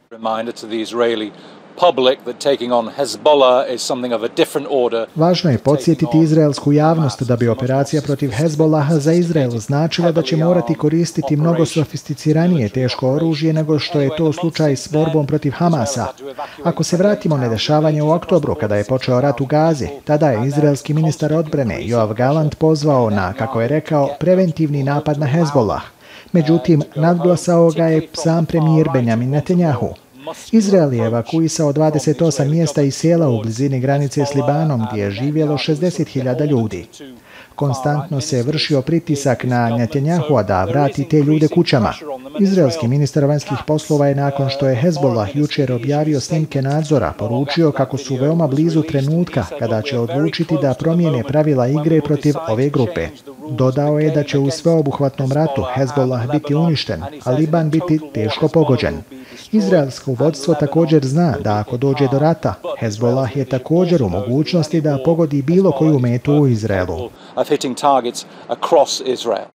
Važno je podsjetiti izraelsku javnost da bi operacija protiv Hezbollaha za Izrael značila da će morati koristiti mnogo sofisticiranije teško oružje nego što je to slučaj s borbom protiv Hamasa. Ako se vratimo na dešavanje u oktobru kada je počeo rat u Gazi, tada je izraelski ministar odbrane Yoav Gallant pozvao na, kako je rekao, preventivni napad na Hezbollah. Međutim, nadglasao ga je sam premijer Benjamin Netanjahu. Izrael je evakuisao 28 mjesta i sela u blizini granice s Libanom gdje je živjelo 60.000 ljudi. Konstantno se vršio pritisak na Netanjahua da vrati te ljude kućama. Izraelski ministar vanjskih poslova je nakon što je Hezbollah jučer objavio snimke nadzora poručio kako su veoma blizu trenutka kada će odlučiti da promijene pravila igre protiv ove grupe. Dodao je da će u sveobuhvatnom ratu Hezbollah biti uništen, a Liban biti teško pogođen. Izraelsko vodstvo također zna da ako dođe do rata, Hezbollah je također u mogućnosti da pogodi bilo koju metu u Izraelu.